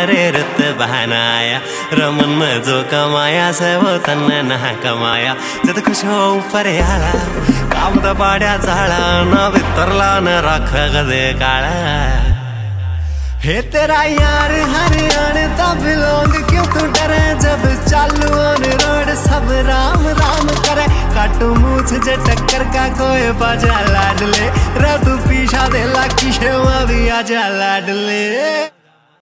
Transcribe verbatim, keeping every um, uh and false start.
रे रुत बहनाया रमन में जो कमाया से वो तन्ने ना कमाया जद खुश हो ऊपर आला काम दा पाड्या झाला ना भितरला न राख गदे काळा हे तेरा यार हरियाणा दा बिलोंग क्यों तू डरे जब चालू ऑन रोड सब राम राम करे काटू मूछ जे टक्कर का कोई बाजा लाडले रे तू पीछा दे ला किशे भी आजा लाडले।